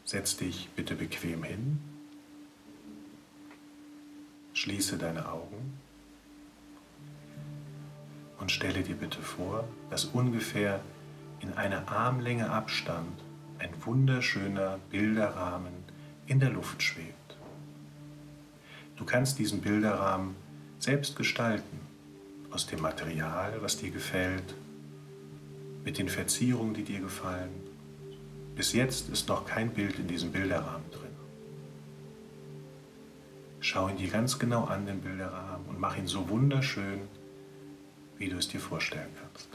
Setz dich bitte bequem hin, schließe deine Augen und stelle dir bitte vor, dass ungefähr in einer Armlänge Abstand ein wunderschöner Bilderrahmen in der Luft schwebt. Du kannst diesen Bilderrahmen selbst gestalten, aus dem Material, was dir gefällt, mit den Verzierungen, die dir gefallen. Bis jetzt ist noch kein Bild in diesem Bilderrahmen drin. Schau ihn dir ganz genau an, den Bilderrahmen, und mach ihn so wunderschön, wie du es dir vorstellen kannst.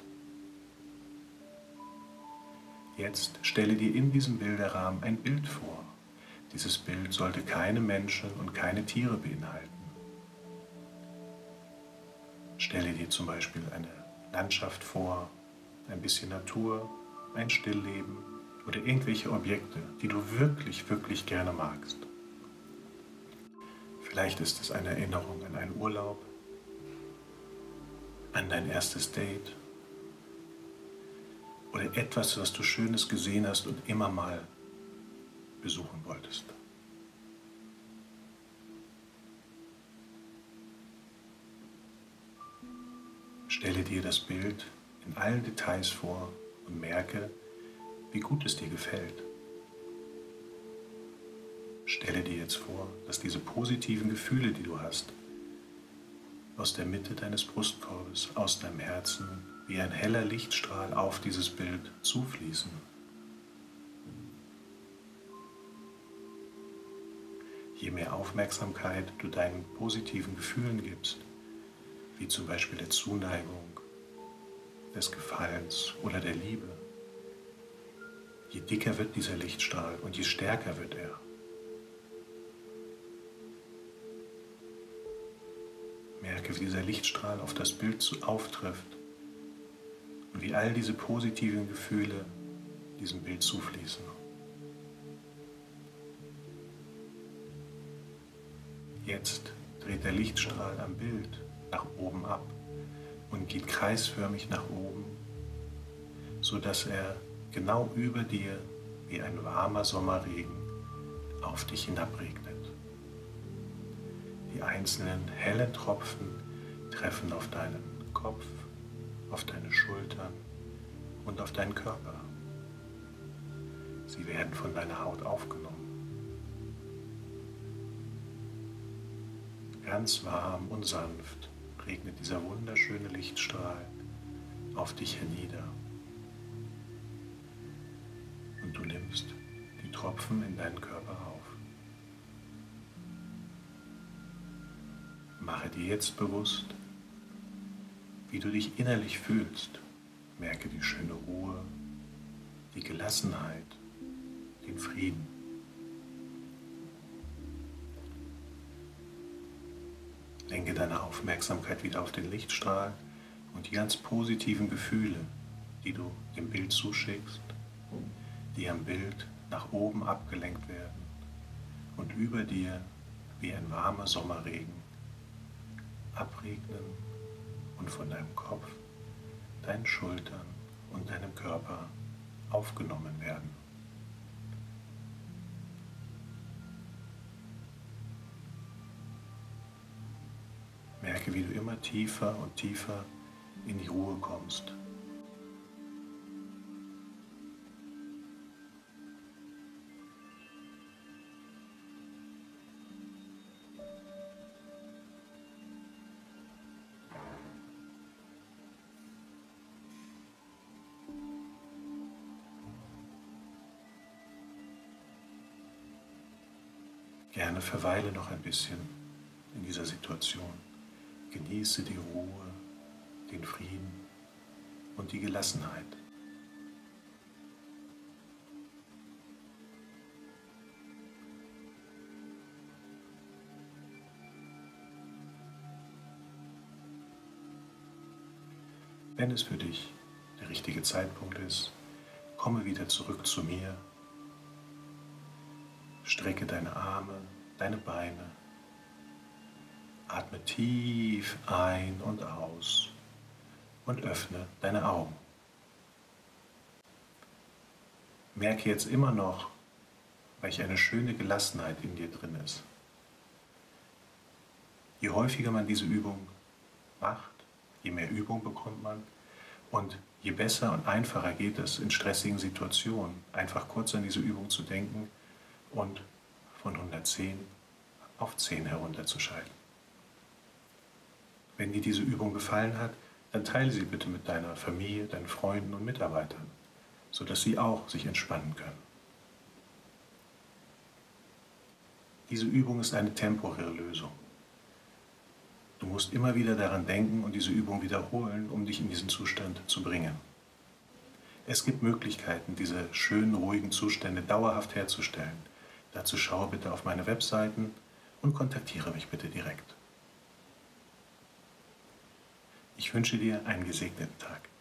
Jetzt stelle dir in diesem Bilderrahmen ein Bild vor. Dieses Bild sollte keine Menschen und keine Tiere beinhalten. Stelle dir zum Beispiel eine Landschaft vor, ein bisschen Natur, ein Stillleben oder irgendwelche Objekte, die du wirklich, wirklich gerne magst. Vielleicht ist es eine Erinnerung an einen Urlaub, an dein erstes Date oder etwas, was du Schönes gesehen hast und immer mal besuchen wolltest. Stelle dir das Bild in allen Details vor und merke, wie gut es dir gefällt. Stelle dir jetzt vor, dass diese positiven Gefühle, die du hast, aus der Mitte deines Brustkorbes, aus deinem Herzen, wie ein heller Lichtstrahl auf dieses Bild zufließen. Je mehr Aufmerksamkeit du deinen positiven Gefühlen gibst, wie zum Beispiel der Zuneigung, des Gefallens oder der Liebe, je dicker wird dieser Lichtstrahl und je stärker wird er. Merke, wie dieser Lichtstrahl auf das Bild auftrifft und wie all diese positiven Gefühle diesem Bild zufließen. Jetzt dreht der Lichtstrahl am Bild nach oben ab und geht kreisförmig nach oben, sodass er genau über dir wie ein warmer Sommerregen auf dich hinabregnet. Die einzelnen hellen Tropfen treffen auf deinen Kopf, auf deine Schultern und auf deinen Körper. Sie werden von deiner Haut aufgenommen. Ganz warm und sanft regnet dieser wunderschöne Lichtstrahl auf dich hernieder. Und du nimmst die Tropfen in deinen Körper auf. Mache dir jetzt bewusst, wie du dich innerlich fühlst. Merke die schöne Ruhe, die Gelassenheit, den Frieden. Lenke deine Aufmerksamkeit wieder auf den Lichtstrahl und die ganz positiven Gefühle, die du dem Bild zuschickst, die am Bild nach oben abgelenkt werden und über dir wie ein warmer Sommerregen abregnen und von deinem Kopf, deinen Schultern und deinem Körper aufgenommen werden. Merke, wie du immer tiefer und tiefer in die Ruhe kommst. Gerne verweile noch ein bisschen in dieser Situation. Genieße die Ruhe, den Frieden und die Gelassenheit. Wenn es für dich der richtige Zeitpunkt ist, komme wieder zurück zu mir. Strecke deine Arme, deine Beine. Atme tief ein und aus und öffne deine Augen. Merke jetzt immer noch, welch eine schöne Gelassenheit in dir drin ist. Je häufiger man diese Übung macht, je mehr Übung bekommt man und je besser und einfacher geht es in stressigen Situationen, einfach kurz an diese Übung zu denken und von 110 auf 10 herunterzuschalten. Wenn dir diese Übung gefallen hat, dann teile sie bitte mit deiner Familie, deinen Freunden und Mitarbeitern, sodass sie auch sich entspannen können. Diese Übung ist eine temporäre Lösung. Du musst immer wieder daran denken und diese Übung wiederholen, um dich in diesen Zustand zu bringen. Es gibt Möglichkeiten, diese schönen, ruhigen Zustände dauerhaft herzustellen. Dazu schaue bitte auf meine Webseiten und kontaktiere mich bitte direkt. Ich wünsche dir einen gesegneten Tag.